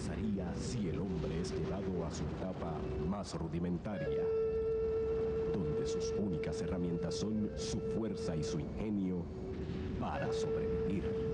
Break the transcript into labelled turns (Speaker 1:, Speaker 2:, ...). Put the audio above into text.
Speaker 1: pasaría si el hombre es llevado a su etapa más rudimentaria, donde sus únicas herramientas son su fuerza y su ingenio para sobrevivir.